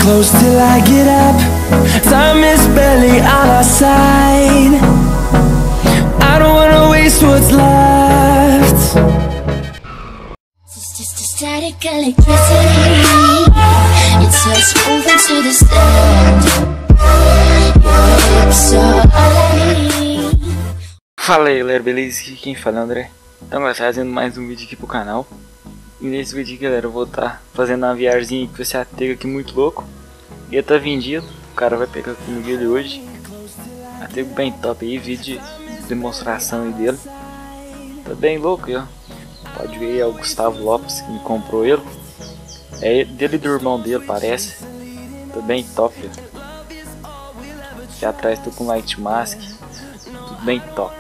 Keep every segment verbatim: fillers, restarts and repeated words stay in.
close till I get up. Time is barely on our side. I don't wanna waste what's left. It's just a static electricity. It's us moving to the sound. Your hips are all. Fala aí galera, beleza? Aqui quem fala é o André. Então galera, trazendo mais um vídeo aqui pro canal. E nesse vídeo aqui, galera, eu vou estar tá fazendo uma viagemzinha com esse Atega aqui muito louco. Ele tá vendido, o cara vai pegar comigo ele hoje. Atega bem top aí, vídeo de demonstração aí dele. Tá bem louco aí, ó. Pode ver aí, é o Gustavo Lopes que me comprou ele. É dele e do irmão dele, parece. Tá bem top, ó. Aqui atrás tô com Light Mask. Tudo bem top.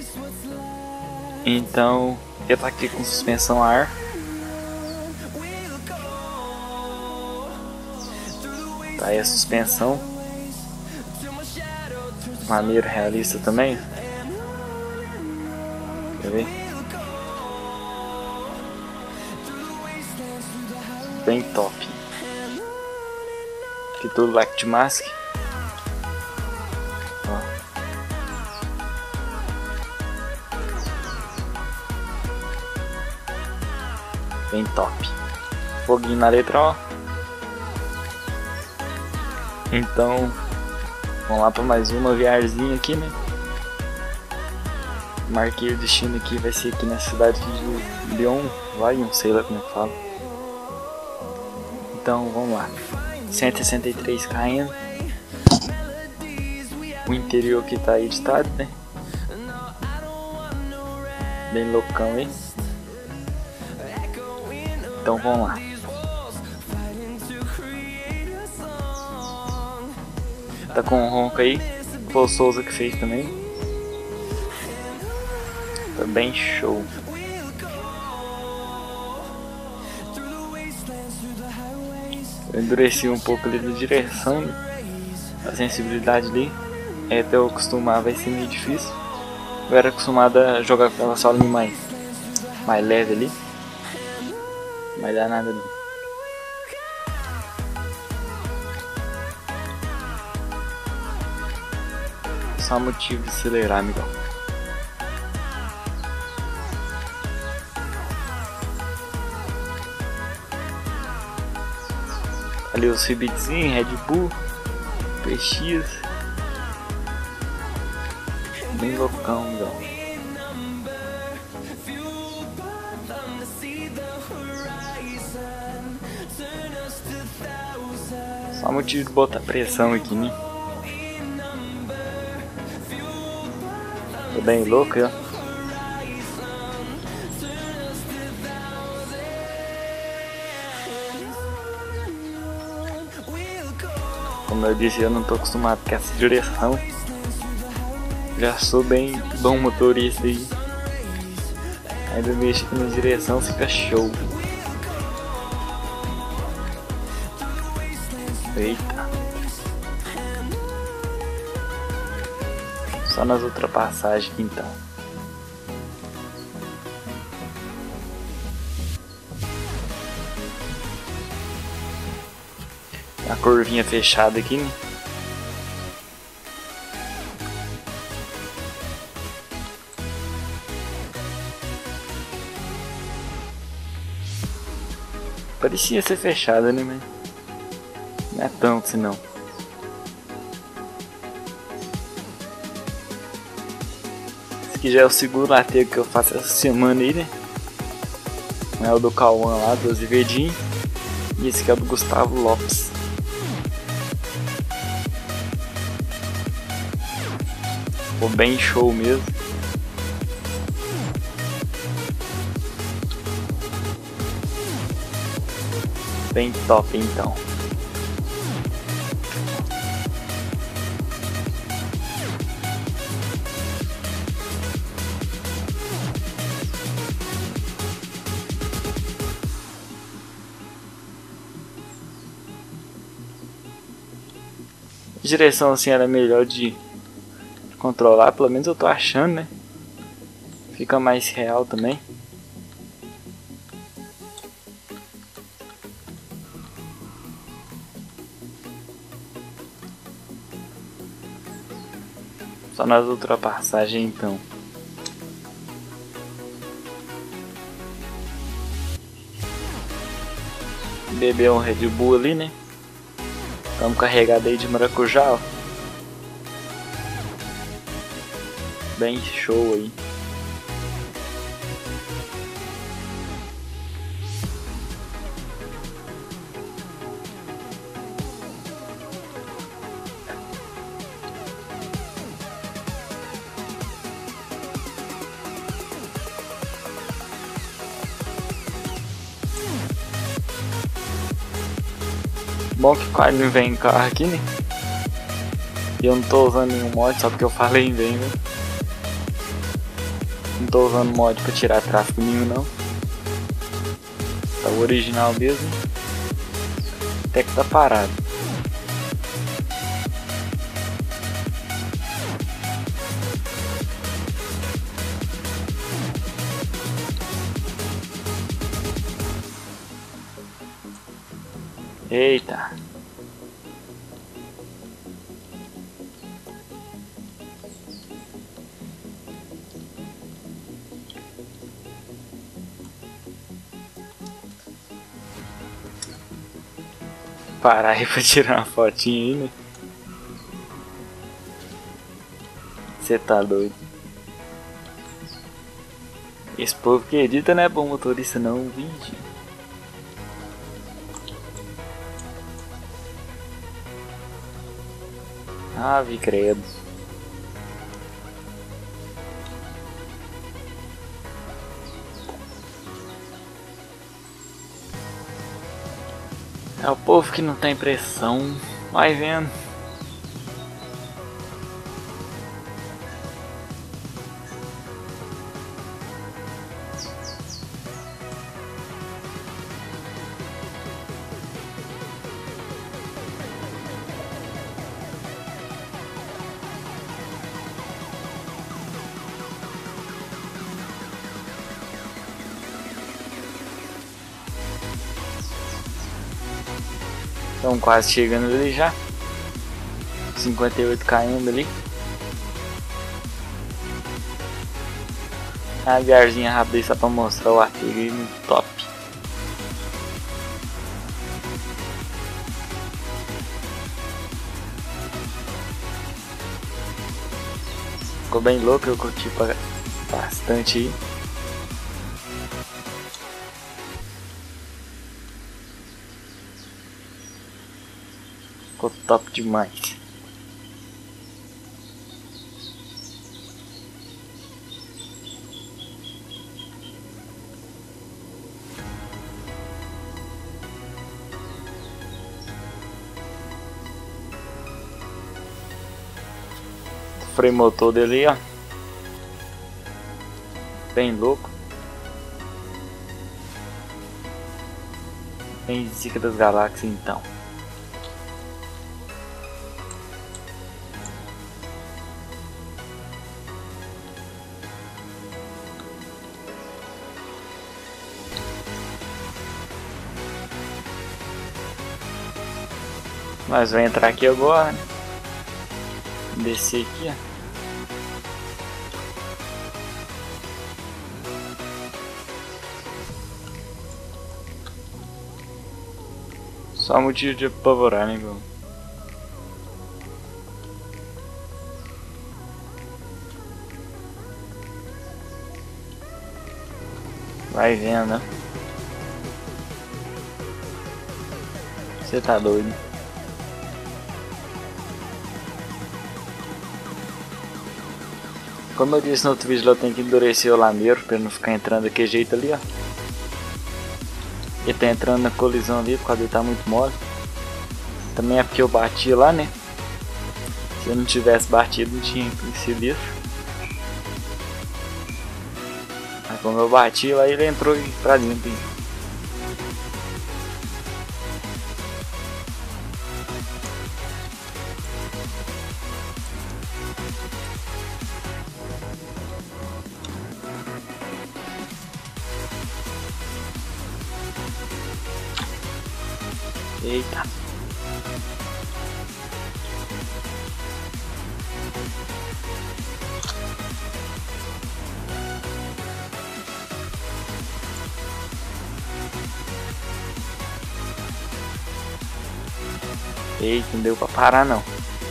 Então, ele tá aqui com suspensão a ar. Tá aí a suspensão. Maneiro, realista também. Quer ver? Bem top. Aqui todo Light Mask. Ó. Bem top. Foguinho na letra, ó. Então, vamos lá para mais uma viagemzinha aqui, né? Marquei o destino aqui, vai ser aqui na cidade de Lyon, Lyon, sei lá como é que fala. Então, vamos lá. cento e sessenta e três quilômetros. O interior aqui tá aí de estado, né? Bem loucão aí. Então, vamos lá. Tá com um ronco aí, foi o Souza que fez também. Tá bem show. Eu endureci um pouco ali na direção, né? A sensibilidade ali. É, até eu acostumar vai ser meio difícil. Eu era acostumado a jogar com aquela sola mais, mais leve ali. Mas dá nada não. Só motivo de acelerar, amigão. Ali os Fibitzinhos, Red Bull, P X. Bem loucão, amigão. Só motivo de botar pressão aqui, né? Tô bem louco, ó. Como eu disse, eu não tô acostumado com essa direção. Já sou bem bom motorista aí. Ainda mexo aqui na direção, fica show. Eita. Só nas ultrapassagens aqui então. A curvinha fechada aqui, né? Parecia ser fechada, né? Mas não é tanto assim não. Que já é o segundo Atega que eu faço essa semana aí, né? É o do Cauã lá, do Azevedinho. E esse aqui é o do Gustavo Lopes. Ficou bem show mesmo. Bem top então. A direção assim era melhor de controlar, pelo menos eu tô achando, né? Fica mais real também. Só nas ultrapassagens então. Beber um Red Bull ali, né? Estamos carregados aí de maracujá, ó. Bem show aí. Bom que quase não vem carro aqui, né? E eu não tô usando nenhum mod, só porque eu falei em vem, né? Não tô usando mod pra tirar tráfego nenhum, não. Tá o original mesmo. Até que tá parado. Eita. Parar aí pra tirar uma fotinha aí, né? Você tá doido. Esse povo que edita não é bom motorista não, vídeo. Ave credo. É o povo que não tem pressão. Vai vendo. Estamos quase chegando ali já. cinquenta e oito quilômetros ali. A viagemzinha rápida aí só pra mostrar o artigo aí no top. Ficou bem louco, eu curti bastante aí. Ficou top demais. O freio motor dele, ó, bem louco, bem zica das galáxias então. Nós vamos entrar aqui agora, né? Descer aqui, ó. Só motivo de apavorar, né, meu? Vai vendo, né? Você tá doido. Como eu disse no outro vídeo, eu tenho que endurecer o lameiro pra não ficar entrando daquele jeito ali, ó. Ele tá entrando na colisão ali por causa dele tá muito mole. Também é porque eu bati lá, né? Se eu não tivesse batido, não tinha sido isso. Mas como eu bati lá, ele entrou pra dentro. Hein? Eita. Eita, não deu pra parar não.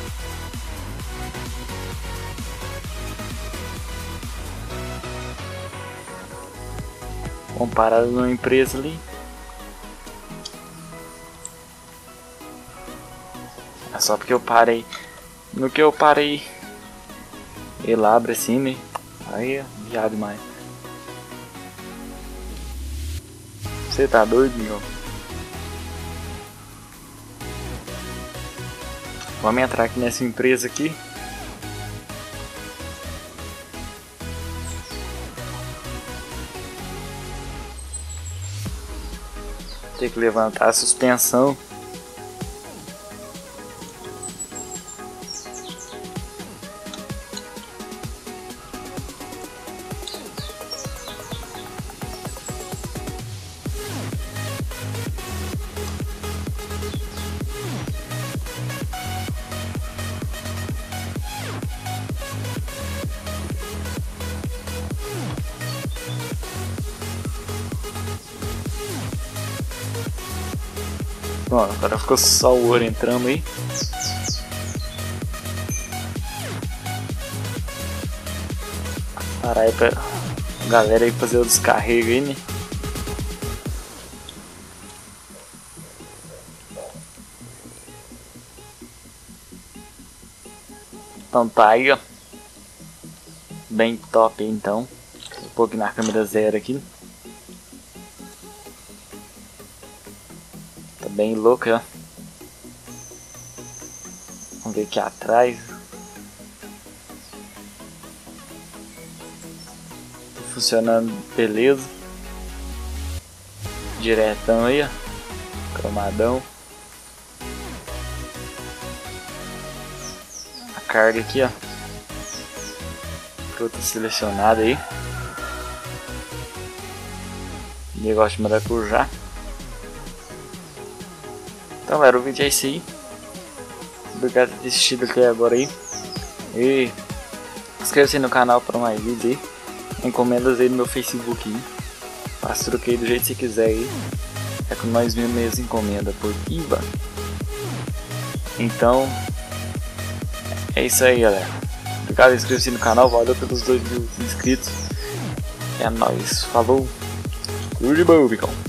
Comparado numa empresa ali. É só porque eu parei. No que eu parei, ele abre assim, né? Aí é viado demais. Você tá doido, meu? Vamos entrar aqui nessa empresa aqui. Tem que levantar a suspensão. Bom, agora ficou só o ouro entrando aí. Parar aí pra galera aí fazer o descarrego aí, né? Então tá aí, ó. Bem top aí, então. Um pouco na câmera zero aqui. Tá bem louco, ó. Vamos ver aqui atrás. Tá funcionando beleza. Diretão aí, ó. Cromadão. A carga aqui, ó. Fruta selecionada aí. Negócio de maracujá. Então galera, o vídeo é esse aí. Obrigado por ter assistido até agora aí. E inscreva-se no canal para mais vídeos aí. Encomendas aí no meu Facebook aí. Faça troquei do jeito que você quiser aí. É com nós mesmos as encomendas por I V A. Então é isso aí, galera. Obrigado, inscreva-se no canal. Valeu pelos dois mil inscritos. É nóis. Falou. Tudo de bom, Bicão.